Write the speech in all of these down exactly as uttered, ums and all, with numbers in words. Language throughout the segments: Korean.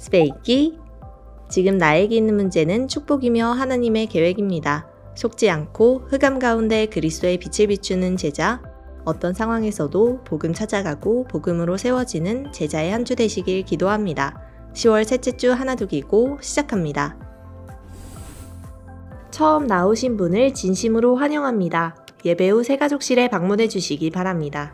집에 있기. 지금 나에게 있는 문제는 축복이며 하나님의 계획입니다. 속지 않고 흑암 가운데 그리스도의 빛을 비추는 제자, 어떤 상황에서도 복음 찾아가고 복음으로 세워지는 제자의 한 주 되시길 기도합니다. 시월 셋째 주 하나두기고 시작합니다. 처음 나오신 분을 진심으로 환영합니다. 예배 후 새가족실에 방문해 주시기 바랍니다.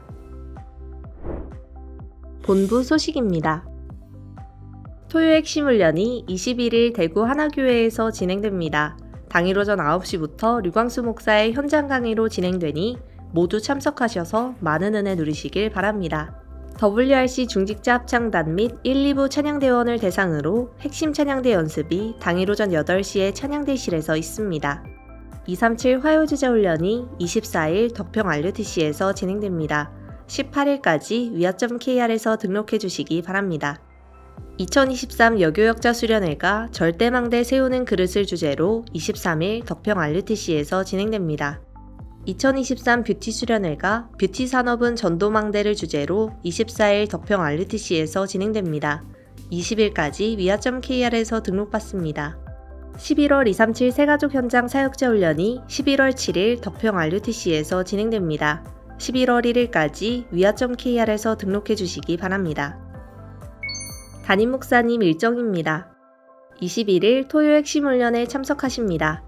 본부 소식입니다. 토요 핵심 훈련이 이십일 일 대구 하나교회에서 진행됩니다. 당일 오전 아홉 시부터 류광수 목사의 현장 강의로 진행되니 모두 참석하셔서 많은 은혜 누리시길 바랍니다. 더블유알씨 중직자 합창단 및 일, 이 부 찬양대원을 대상으로 핵심 찬양대 연습이 당일 오전 여덟 시에 찬양대실에서 있습니다. 이삼칠 화요제자 훈련이 이십사 일 덕평 알유티씨에서 진행됩니다. 십팔 일까지 위아 점 케이알에서 등록해 주시기 바랍니다. 이천이십삼 여교역자 수련회가 절대망대 세우는 그릇을 주제로 이십삼 일 덕평 알유티씨에서 진행됩니다. 이천이십삼 뷰티 수련회가 뷰티 산업은 전도망대를 주제로 이십사 일 덕평 알유티씨에서 진행됩니다. 이십 일까지 위아 점 케이알에서 등록받습니다. 십일월 이삼칠 새가족 현장 사역자 훈련이 십일월 칠 일 덕평 알유티씨에서 진행됩니다. 십일월 일 일까지 위아 점 케이알에서 등록해 주시기 바랍니다. 담임 목사님 일정입니다. 이십일 일 토요 핵심 훈련에 참석하십니다.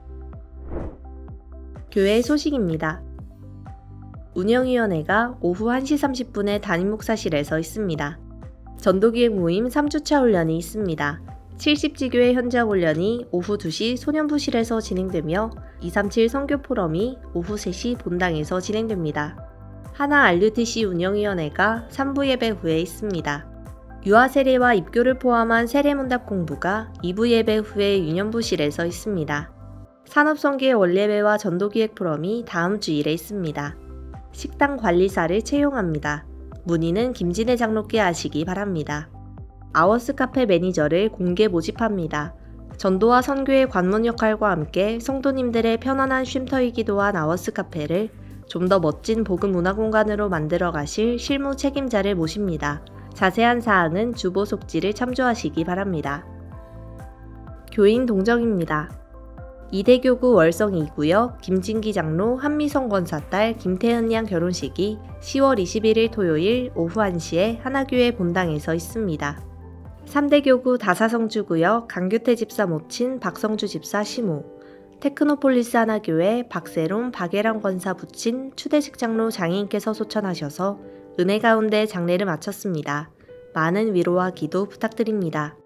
교회 소식입니다. 운영위원회가 오후 한 시 삼십 분에 담임 목사실에서 있습니다. 전도기획 모임 삼 주차 훈련이 있습니다. 칠십 지교회 현장 훈련이 오후 두 시 소년부실에서 진행되며 이삼칠 선교 포럼이 오후 세 시 본당에서 진행됩니다. 하나 알유티씨 운영위원회가 삼 부 예배 후에 있습니다. 유아 세례와 입교를 포함한 세례문답 공부가 이 부 예배 후에 유년부실에서 있습니다. 산업선교의 원례배와 전도기획 포럼이 다음 주일에 있습니다. 식당 관리사를 채용합니다. 문의는 김진애 장로께 하시기 바랍니다. 아워스 카페 매니저를 공개 모집합니다. 전도와 선교의 관문 역할과 함께 성도님들의 편안한 쉼터이기도 한 아워스 카페를 좀 더 멋진 복음 문화 공간으로 만들어 가실 실무 책임자를 모십니다. 자세한 사항은 주보 속지를 참조하시기 바랍니다. 교인 동정입니다. 이대교구 월성 이 구역 김진기 장로 한미성 권사 딸 김태은 양 결혼식이 시월 이십일 일 토요일 오후 한 시에 하나교회 본당에서 있습니다. 삼대교구 다사성주구역 강규태 집사 모친 박성주 집사 시모, 테크노폴리스 하나교회 박세롬 박예랑 권사 부친 추대식 장로 장인께서 소천하셔서 은혜 가운데 장례를 마쳤습니다. 많은 위로와 기도 부탁드립니다.